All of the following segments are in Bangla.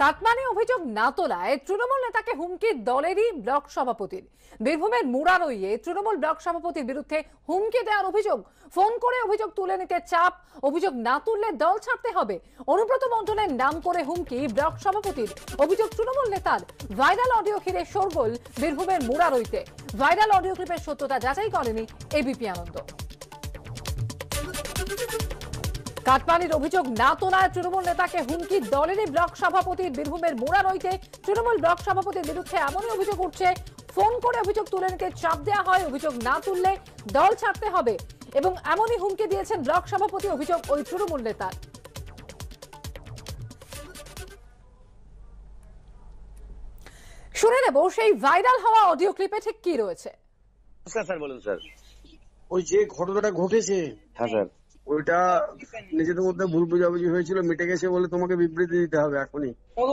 কাটমানি অভিযোগ না তোলায় তৃণমূল নেতাকে হুমকি দলেরই ব্লক সভাপতির। বীরভূমের মুরারইয়ে তৃণমূল ব্লক সভাপতির বিরুদ্ধে হুমকি দেওয়ার অভিযোগ। ফোন করে অভিযোগ তুলে নিতে চাপ, অভিযোগ না তুললে দল ছাড়তে হবে। অনুব্রত মণ্ডলের নাম করে হুমকি ব্লক সভাপতির। অভিযোগ তৃণমূল নেতার। ভাইরাল অডিও ঘিরে শোরগোল বীরভূমের মুরারইতে। ভাইরাল অডিও ক্লিপের সত্যতা যাচাই করেনি এবিপি আনন্দ। কাটমানির অভিযোগ না তোলায় তৃণমূল নেতাকে হুমকি দলেরই ব্লক সভাপতির। বীরভূমের মুরারইতে তৃণমূল ব্লক সভাপতির বিরুদ্ধে এমনই অভিযোগ উঠছে। ফোন করে অভিযোগ তুলে নিতে চাপ দেওয়া হয়, অভিযোগ না তুললে দল ছাড়তে হবে এবং এমনই হুমকি দিয়েছেন ব্লক সভাপতি। অভিযোগ ওই তৃণমূল নেতার। শুনে নেব সেই ভাইরাল হওয়া অডিও ক্লিপে ঠিক কি রয়েছে। স্যার বলুন স্যার। ওই যে ঘটনাটা ঘটেছে, হ্যাঁ স্যার, ওইটা নিজেদের মধ্যে ভুল বোঝাবুঝি হয়েছিল, মিটে গেছে বলে তোমাকে বিবৃতি দিতে হবে এখনই।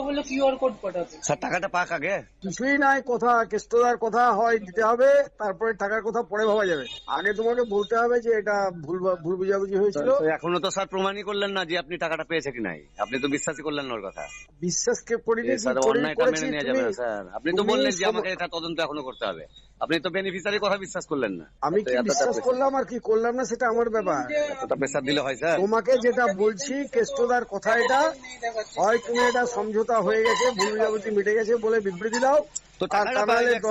স্যার টাকাটা পাক আগে। কিছুই নাই, কথা কেষ্টদার কথা হয় দিতে হবে, তারপরে টাকার কথা পরে ভাবা যাবে। আগে তোমাকে বলতে হবে যে এটা ভুল বোঝাবুঝি হয়েছিল। এখনো তো স্যার প্রমাণই করলেন না যে আপনি টাকাটা পেয়েছে কি নাই। আপনি তো বিশ্বাসই করলেন না ওর কথা। বিশ্বাসকে করিনি, স্যার অন্যায়টা মেনে নেওয়া যাবে না স্যার। আপনি তো বললেন যে আমাকে এটা তদন্ত এখনো করতে হবে। আপনি তো বেনিফিশিয়ারির কথা বিশ্বাস করলেন না। আমি কি বিশ্বাস করলাম আর কি করলাম না সেটা আমার ব্যাপার। এতটা প্রেসার দিলে হয় স্যার? তোমাকে যেটা বলছি কেষ্টদার কথা, এটা হয় তুমি এটা সমঝোতা হয়ে গেছে, ভুল বোঝাবুঝি মিটে গেছে বলে বিবৃতি দাও, তো টাকাটা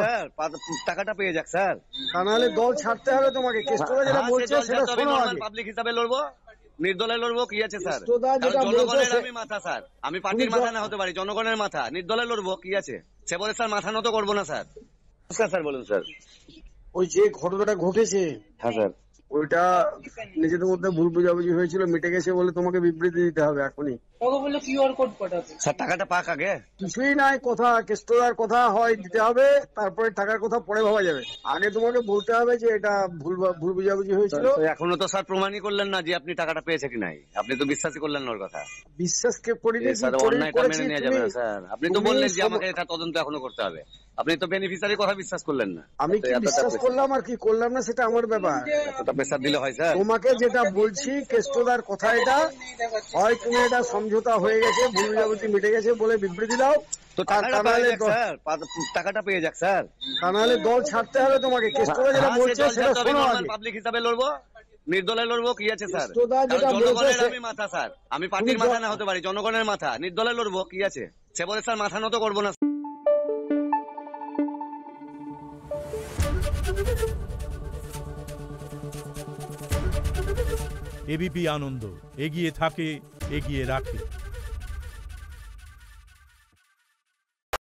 পেয়ে যাক স্যার। তা নাহলে দল ছাড়তে হবে তোমাকে। কেষ্টদা যেটা বলছে সেটা শোনো আগে। পাবলিক হিসাবে লড়বো, নির্দলে লড়বো, কি আছে স্যার? কেষ্টদা যেটা জনগণের আমি মাথা স্যার, আমি পার্টির মাথা না হতে পারি, জনগণের মাথা। নির্দলে লড়বো, কি আছে? সে বলে স্যার মাথা নত করবো না স্যার। স্যার বলুন স্যার। ওই যে ঘটনাটা ঘটেছে, হ্যাঁ স্যার, ওইটা নিজেদের মধ্যে ভুল বোঝাবুঝি হয়েছিল, মিটে গেছে বলে তোমাকে বিবৃতি দিতে হবে এখনই। স্যার টাকাটা পাক আগে। কিছুই নাই, কথা কেষ্টদার কথা হয় দিতে হবে, তারপরে টাকার কথা পরে ভাবা যাবে। আগে তোমাকে বলতে হবে যে এটা ভুল বোঝাবুঝি হয়েছিল। এখনো তো স্যার প্রমাণই করলেন না যে আপনি টাকাটা পেয়েছে কি নাই। আপনি তো বিশ্বাসই করলেন না ওর কথা। বিশ্বাসকে করিনি, স্যার অন্যায়টা মেনে নেওয়া যাবে না স্যার। আপনি তো বললেন যে আমাকে এটা তদন্ত এখনো করতে হবে। আপনি তো বেনিফিশিয়ারির কথা বিশ্বাস করলেন না। আমি কি বিশ্বাস করলাম আর কি করলাম না সেটা আমার ব্যাপার। এতটা প্রেসার দিলে হয় স্যার? তোমাকে যেটা বলছি কেষ্টদার কথা, এটা হয় তুমি এটা সমঝোতা হয়ে গেছে, ভুল বোঝাবুঝি মিটে গেছে বলে বিবৃতি দাও, তো টাকাটা পেয়ে যাক স্যার। তা নাহলে দল ছাড়তে হবে তোমাকে। কেষ্টদা যেটা বলছে সেটা শোনো আগে। পাবলিক হিসাবে লড়বো, নির্দলে লড়বো, কি আছে স্যার? কেষ্টদা যেটা জনগণের বলছে আমি মাথা স্যার, আমি পার্টির মাথা না হতে পারি, জনগণের মাথা। নির্দলে লড়বো, কি আছে? সে বলে স্যার মাথা নত করবো না। এবিপি আনন্দ এগিয়ে থাকে, এগিয়ে রাখে।